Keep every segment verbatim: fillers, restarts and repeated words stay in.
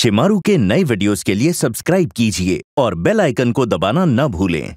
शिमारू के नए वीडियोस के लिए सब्सक्राइब कीजिए और बेल आइकन को दबाना न भूलें।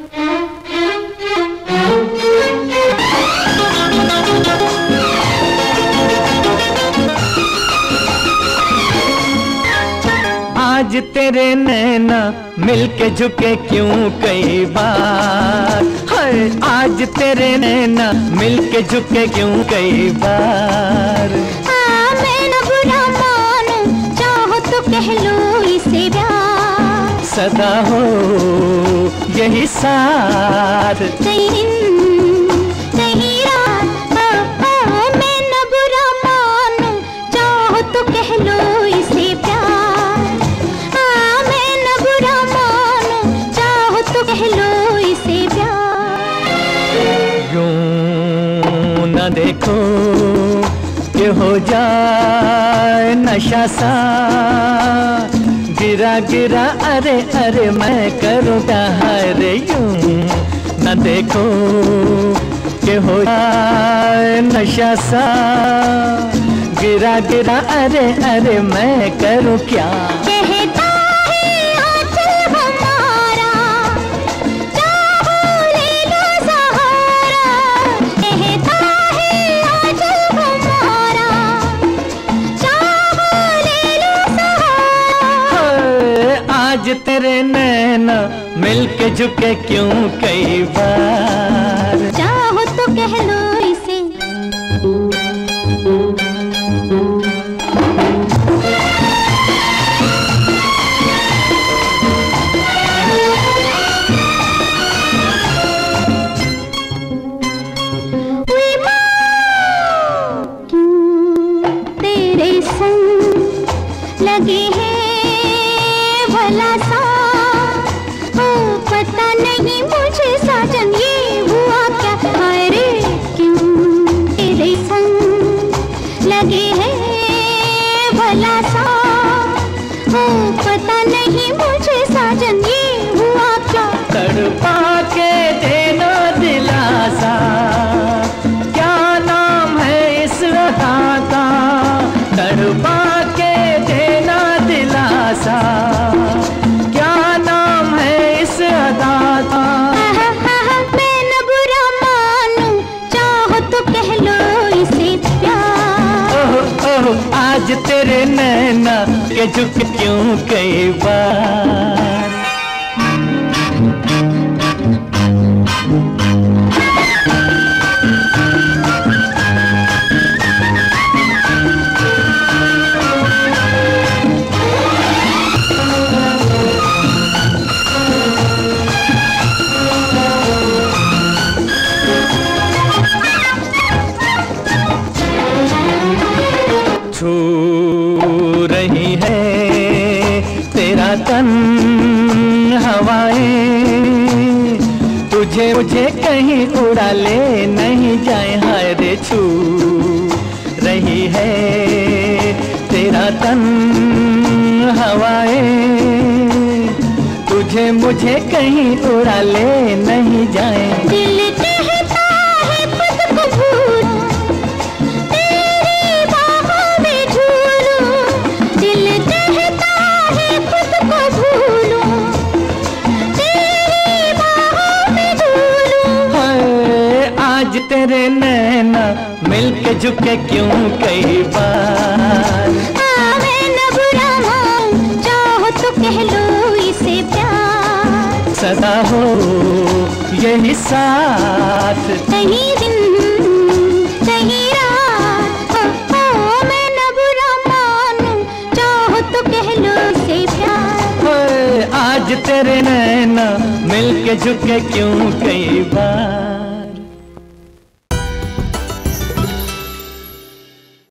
आज तेरे नैना मिलके झुके क्यों कई बार, हाय आज तेरे नैना मिलके झुके क्यों कई बार। हाँ मैं न बुरा मानूं, चाहो तो कह लो इसे प्यार। सदा हो यही साथ, कहीं दिन कहीं रात। हाँ हाँ मैं न बुरा मानूं, चाहो तो कह लो इसे प्यार। हाँ मैं न बुरा मानूं, चाहो तो कह लो इसे प्यार। यूं न देखो कि हो जाए नशा सा, गिरा गिरा अरे अरे मैं करूँ क्या रे। यूं न देखो कि हो जाए नशा सा, गिरा गिरा अरे अरे मैं करूँ क्या। कहता है आंचल हमारा, चाहो ले लो सहारा। कहता है आंचल हमारा, चाहो ले लो सहारा। हाय, आज तेरे नैना मिलके झुके क्यों कई बार। चाहो तो कह लो इसे। वी माँ, क्यों तेरे संग लगे हैं भला सा। ओ पता नहीं मुझे साजन ये हुआ क्या। हाय रे क्यों तेरे संग लगे हैं भला सा। ओ पता नहीं मुझे साजन ये हुआ क्या। तड़पा के देना दिलासा, क्या नाम है इस अदा का। तड़पा के देना दिलासा, क्या नाम है इस अदा का। मैं न बुरा मानूं, चाहो तो कह लो इसे प्यार। ओह ओह आज तेरे नैना के झुक क्यों कई बार। छू रही है तेरा तन हवाएं, तुझे मुझे कहीं उड़ा ले नहीं जाए। हाय रे छू रही है तेरा तन हवाएं, तुझे मुझे कहीं उड़ा ले नहीं जाए। दिल कहता है खुद को भूलूं, तेरी बाहों में झूलूं। दिल कहता है खुद को भूलूं, तेरी बाहों में झूलूं। हाय आज तेरे नैना मिलके झुके क्यों कई बार। हाँ मैं न बुरा मानूं, चाहो तो कह लो इसे प्यार। सदा हो यही साथ, कहीं दिन कहीं रात। ओ, ओ, मैं न बुरा मानूं, चाहो तो कह लो इसे प्यार। हाय आज तेरे नैना मिलके झुके क्यों कई बार।